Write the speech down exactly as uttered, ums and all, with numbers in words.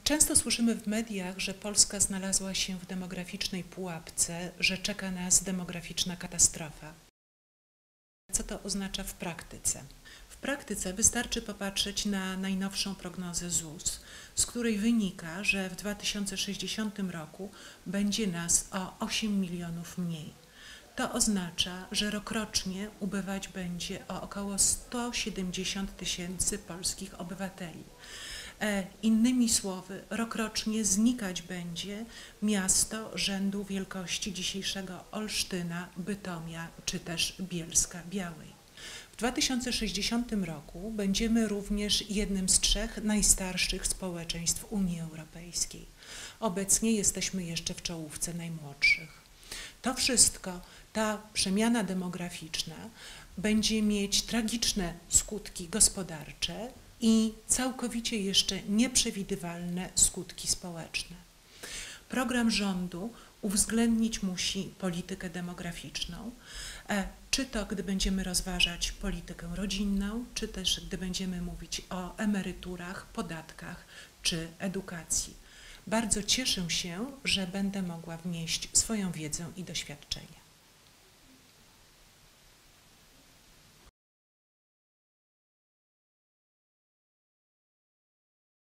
Często słyszymy w mediach, że Polska znalazła się w demograficznej pułapce, że czeka nas demograficzna katastrofa. Co to oznacza w praktyce? W praktyce wystarczy popatrzeć na najnowszą prognozę Z U S, z której wynika, że w dwa tysiące sześćdziesiątym roku będzie nas o osiem milionów mniej. To oznacza, że rokrocznie ubywać będzie o około sto siedemdziesiąt tysięcy polskich obywateli. E, innymi słowy, rokrocznie znikać będzie miasto rzędu wielkości dzisiejszego Olsztyna, Bytomia czy też Bielska-Białej. W dwa tysiące sześćdziesiątym roku będziemy również jednym z trzech najstarszych społeczeństw Unii Europejskiej. Obecnie jesteśmy jeszcze w czołówce najmłodszych. To wszystko, ta przemiana demograficzna będzie mieć tragiczne skutki gospodarcze i całkowicie jeszcze nieprzewidywalne skutki społeczne. Program rządu uwzględnić musi politykę demograficzną, czy to gdy będziemy rozważać politykę rodzinną, czy też gdy będziemy mówić o emeryturach, podatkach czy edukacji. Bardzo cieszę się, że będę mogła wnieść swoją wiedzę i doświadczenie.